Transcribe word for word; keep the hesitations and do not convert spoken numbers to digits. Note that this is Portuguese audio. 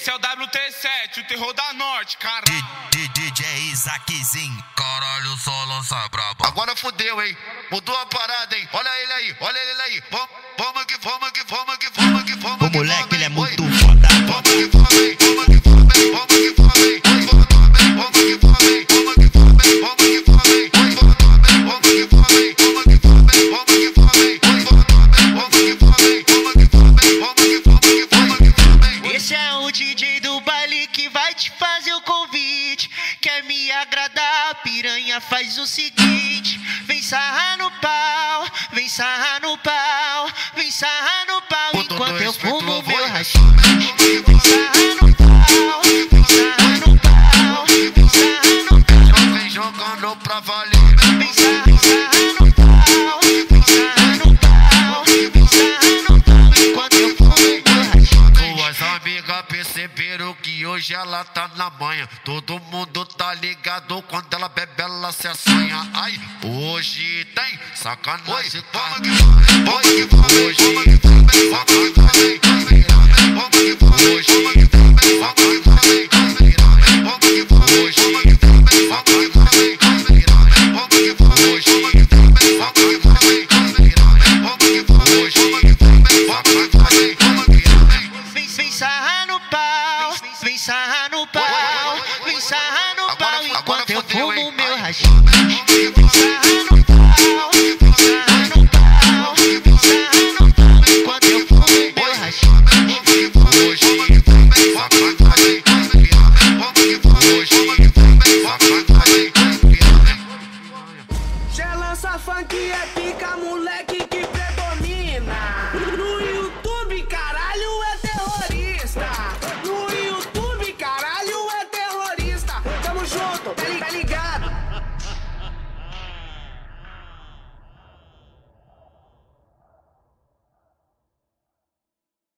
Esse é o W T sete, o terror da norte, cara. D J Isaaczinho, caralho, só lança braba. Agora fodeu, hein? Mudou a parada, hein? Olha ele aí, olha ele aí. Vamos, vamos que vamos que vamos que vamos que vamos. O moleque, ele é muito foda. Vamos que vamos, hein? Vamos que vamos, hein? Vamos que vamos, hein? Vamos que vamos, hein? Vamos que vamos, hein? Vamos que vamos, hein? Vamos que vamos, hein? Vamos que vamos, hein? Vamos que vamos, hein? Vamos que vamos, hein? Vamos que vamos, hein? Vamos que vamos, vamos que vamos, hein? Esse é o D J do baile que vai te fazer o convite. Quer me agradar, piranha, faz o seguinte: vem sarrar no pau, vem sarrar no pau, vem sarrar no pau enquanto eu fumo meu rachixe. Vem sarrar no pau, vem sarrar no pau, vem sarrar no pau. Vem jogando pra valer. Vem sarrar no pau, vem sarrar no pau, vem sarrar no pau enquanto eu fumo meu rachixe. Tuas amigas perceberam que hoje ela tá na manha. Todo mundo tá ligado, quando ela bebe ela se assanha. Ai, hoje tem sacanagem. Oi, vamos que vamos, vamos que vamos, hoje vamos que vamos, vamos que vamos, vamos que vamos, hoje vamos que vamos, vamos que vamos, vamos que vamos, hoje vamos que vamos, vamos que vamos, vamos que vamos, hoje vamos que vamos, vamos que vamos, hoje vamos que vamos, vamos que vamos, vamos que vamos. Vem sarrar no pau, vem sarrar